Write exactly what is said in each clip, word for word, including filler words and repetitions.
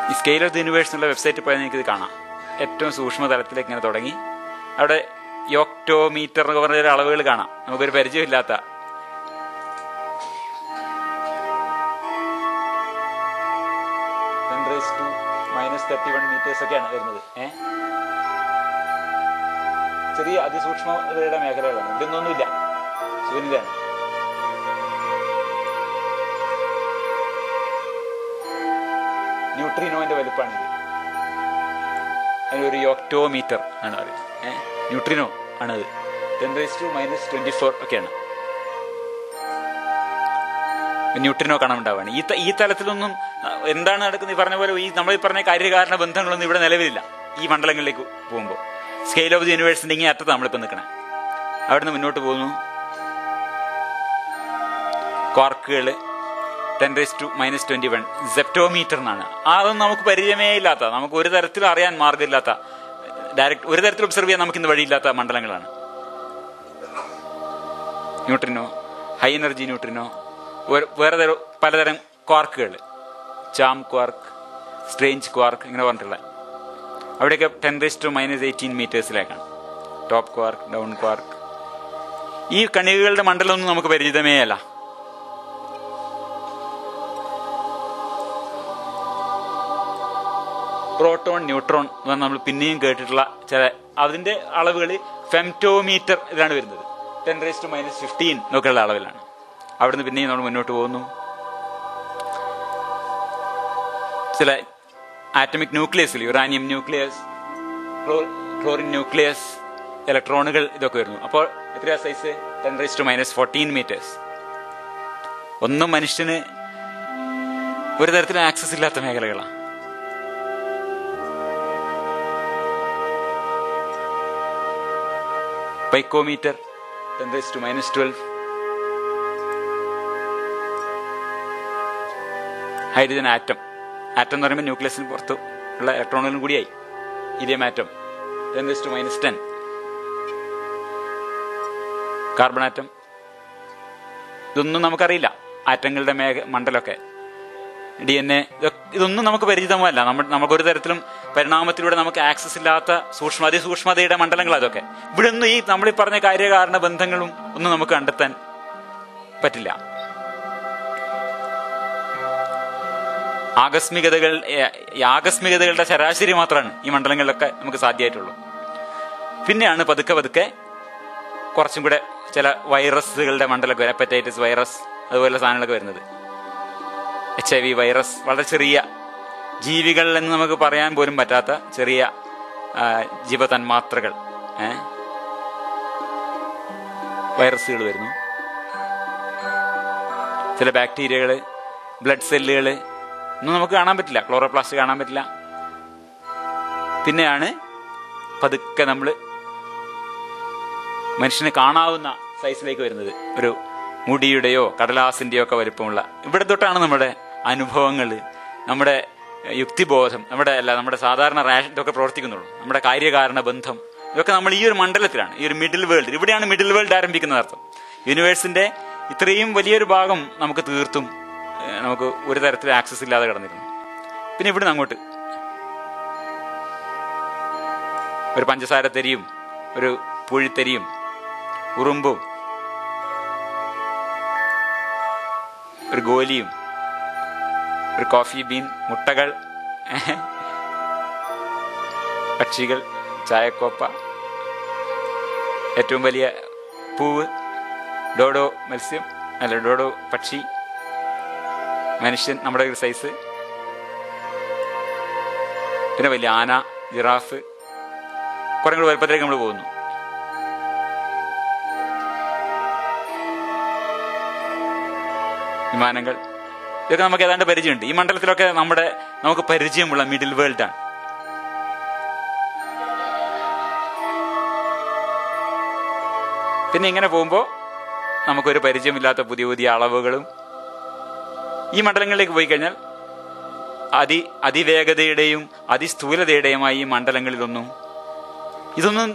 ഈ scale of the universe എന്നുള്ള വെബ്സൈറ്റിൽ പോയാൽ നിങ്ങൾക്ക് ഇത് കാണാം. ഏറ്റവും സൂക്ഷ്മതലത്തിലേക്ക് ഇങ്ങനെ തുടങ്ങി അവിടെ യോക്ടോമീറ്റർ എന്നൊക്കെ പറഞ്ഞ അളവുകൾ കാണാം. നമുക്കൊരു പരിചയമില്ലാത്ത മൈനസ് തേർട്ടി വൺ മീറ്റേഴ്സ് ഒക്കെയാണ് വരുന്നത്. ഏ ചെറിയ അതിസൂക്ഷ്മതയുടെ മേഖലകളാണ്. ഇതൊന്നൊന്നുമില്ല, ശൂന്യതയാണ്. ന്യൂട്രിനോന്റെ വലുപ്പമാണിത്. അതിനൊരു യോക്ടോമീറ്റർ ആണ് പറയുന്നത്. ഏഹ് ന്യൂട്രിനോ ആണത്. Ten raise to minus twenty four ഒക്കെയാണ് ന്യൂട്രിനോ കാണാനുണ്ടാവുകയാണ്. ഈ ഈ തലത്തിലൊന്നും എന്താണ് നടക്കുന്നത് ഈ പറഞ്ഞ പോലെ ഈ നമ്മൾ ഈ പറഞ്ഞ കാര്യകാരണ ബന്ധങ്ങളൊന്നും ഇവിടെ നിലവിലില്ല. ഈ മണ്ഡലങ്ങളിലേക്ക് പോകുമ്പോൾ സ്കെയിൽ ഓഫ് ദി യൂണിവേഴ്സിന്റെ ഇങ്ങനെ അറ്റത്ത് നമ്മളിപ്പോൾ നിൽക്കണേ. അവിടുന്ന് മുന്നോട്ട് പോകുന്നു. ക്വാർക്കുകൾ ten raise to minus twenty one zeptometer എന്നാണ്. അതൊന്നും നമുക്ക് പരിചയമേ ഇല്ലാത്ത, നമുക്ക് ഒരു തരത്തിലും അറിയാൻ മാർഗ്ഗമില്ലാത്ത, ഡയറക്റ്റ് ഒരു തരത്തിൽ ഒബ്സർവ് ചെയ്യാൻ നമുക്ക് ഇന്ന് വഴിയില്ലാത്ത മണ്ഡലങ്ങളാണ്. ന്യൂട്രിനോ, ഹൈ എനർജി ന്യൂട്രിനോ, വേറെ തരം പലതരം ക്വാർക്കുകൾ, ചാം ക്വാർക്ക്, സ്ട്രേഞ്ച് ക്വാർക്ക് ഇങ്ങനെ പറഞ്ഞിട്ടുള്ള അവിടെയൊക്കെ ten raise to minus eighteen മീറ്റേഴ്സിലേക്കാണ്. Top quark, down quark. ഈ കണികകളുടെ മണ്ഡലമൊന്നും നമുക്ക് പരിചിതമേ അല്ല. പ്രോട്ടോൺ, ന്യൂട്രോൺ എന്ന് നമ്മൾ പിന്നെയും കേട്ടിട്ടുള്ള ചില അതിന്റെ അളവുകൾ ഫെംറ്റോമീറ്റർ ഇതിലാണ് വരുന്നത്. Ten raise to minus fifteen എന്നൊക്കെയുള്ള അളവിലാണ്. അവിടുന്ന് പിന്നെയും നമ്മൾ മുന്നോട്ട് പോകുന്നു. ചില ആറ്റമിക് ന്യൂക്ലിയസിൽ യുറാനിയം ന്യൂക്ലിയസ്, ക്ലോറിൻ ന്യൂക്ലിയസ്, ഇലക്ട്രോണുകൾ ഇതൊക്കെ വരുന്നു. അപ്പോൾ എത്രയാ size? Ten raise to minus fourteen meters. ഒന്നും മനുഷ്യന് ഒരു തരത്തിലും ആക്സസ് ഇല്ലാത്ത മേഖലകളാണ്. Picometer ten raise to minus twelve. Hydrogen atom. Atom എന്ന് പറയുമ്പോൾ ന്യൂക്ലിയസിന് പുറത്ത് ഉള്ള ഇലക്ട്രോണുകളും കൂടിയായി. Helium atom ten raise to minus ten. Carbon atom. ഇതൊന്നും നമുക്കറിയില്ല. ആറ്റങ്ങളുടെ മേഘ മണ്ഡലമൊക്കെ, ഡി എൻ എ, ഇതൊന്നും നമുക്ക് പരിചിതമല്ല. നമ്മൾ നമുക്കൊരു തരത്തിലും പരിണാമത്തിലൂടെ നമുക്ക് ആക്സസ് ഇല്ലാത്ത സൂക്ഷ്മ അതിസൂക്ഷ്മതയുടെ മണ്ഡലങ്ങൾ അതൊക്കെ. ഇവിടെ ഒന്നും ഈ നമ്മൾ ഈ പറഞ്ഞ കാര്യകാരണ ബന്ധങ്ങളും ഒന്നും നമുക്ക് കണ്ടെത്താൻ പറ്റില്ല. ആകസ്മികതകൾ ആകസ്മികതകളുടെ ശരാശരി മാത്രമാണ് ഈ മണ്ഡലങ്ങളിലൊക്കെ നമുക്ക് സാധ്യമായിട്ടുള്ളൂ. പിന്നെയാണ് പതുക്കെ പതുക്കെ കുറച്ചും കൂടെ ചില വൈറസുകളുടെ മണ്ഡലമൊക്കെ, ഹെപ്പറ്റൈറ്റിസ് വൈറസ് അതുപോലെ സാധനങ്ങളൊക്കെ വരുന്നത്. എച്ച് ഐ വി വൈറസ്, വളരെ ചെറിയ ജീവികൾ എന്ന് നമുക്ക് പറയാൻ പോലും പറ്റാത്ത ചെറിയ ജീവതന്മാത്രകൾ, വൈറസുകൾ വരുന്നു. ചില ബാക്ടീരിയകള്, ബ്ലഡ് സെല്ലുകള് ഒന്നും നമുക്ക് കാണാൻ പറ്റില്ല. ക്ലോറോപ്ലാസ്റ്റ് കാണാൻ പറ്റില്ല. പിന്നെയാണ് പതുക്കെ നമ്മൾ മനുഷ്യന് കാണാവുന്ന സൈസിലേക്ക് വരുന്നത്. ഒരു മുടിയുടെയോ കടലാസിന്റെയോ ഒക്കെ വലുപ്പമുള്ള. ഇവിടെ തൊട്ടാണ് നമ്മുടെ അനുഭവങ്ങൾ, നമ്മുടെ യുക്തിബോധം, നമ്മുടെ അല്ല നമ്മുടെ സാധാരണ റാഷൻ ഇതൊക്കെ പ്രവർത്തിക്കുന്നുള്ളൂ. നമ്മുടെ കാര്യകാരണ ബന്ധം ഇതൊക്കെ നമ്മൾ ഈ ഒരു മണ്ഡലത്തിലാണ്, ഈ ഒരു മിഡിൽ വേൾഡ്. ഇവിടെയാണ് മിഡിൽ വേൾഡ് ആരംഭിക്കുന്നത് അർത്ഥം. യൂണിവേഴ്സിന്റെ ഇത്രയും വലിയൊരു ഭാഗം നമുക്ക് തീർത്തും നമുക്ക് ഒരു തരത്തിൽ ആക്സസ് ഇല്ലാതെ കിടന്നിരുന്നു. പിന്നെ ഇവിടുന്ന് അങ്ങോട്ട് ഒരു പഞ്ചസാര തരിയും ഒരു പൂഴിത്തരിയും ഉറുമ്പും ഒരു ഗോലിയും ഒരു കോഫി ബീൻ, മുട്ടകൾ, പക്ഷികൾ, ചായക്കോപ്പ, ഏറ്റവും വലിയ പൂവ്, ഡോഡോ മത്സ്യം അല്ല ഡോഡോ പക്ഷി, മനുഷ്യൻ നമ്മുടെ ഒരു സൈസ്, പിന്നെ വലിയ ആന, ജിറാഫ്, കുറെ കൂടെ വലുപ്പത്തിലേക്ക് നമ്മൾ പോകുന്നു. വിമാനങ്ങൾ, ഇതൊക്കെ നമുക്ക് ഏതാണ്ട് പരിചയമുണ്ട്. ഈ മണ്ഡലത്തിലൊക്കെ നമ്മുടെ നമുക്ക് പരിചയമുള്ള മിഡിൽ വേൾഡാണ്. പിന്നെ ഇങ്ങനെ പോകുമ്പോൾ നമുക്കൊരു പരിചയമില്ലാത്ത പുതിയ പുതിയ അളവുകളും. ഈ മണ്ഡലങ്ങളിലേക്ക് പോയി കഴിഞ്ഞാൽ അതി അതിവേഗതയുടെയും അതിസ്ഥൂലതയുടെയുമായി ഈ മണ്ഡലങ്ങളിലൊന്നും ഇതൊന്നും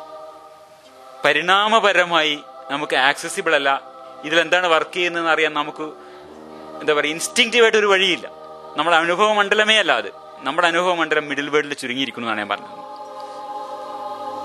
പരിണാമപരമായി നമുക്ക് ആക്സസിബിൾ അല്ല. ഇതിലെന്താണ് വർക്ക് ചെയ്യുന്നതെന്ന് അറിയാൻ നമുക്ക് എന്താ പറയുക ഇൻസ്റ്റിങ്റ്റീവായിട്ട് ഒരു വഴിയില്ല. നമ്മുടെ അനുഭവ മണ്ഡലമേ അല്ല അത്. നമ്മുടെ അനുഭവ മണ്ഡലം മിഡിൽ വേർഡിൽ ചുരുങ്ങിയിരിക്കുന്നു എന്നാണ് ഞാൻ പറഞ്ഞത്.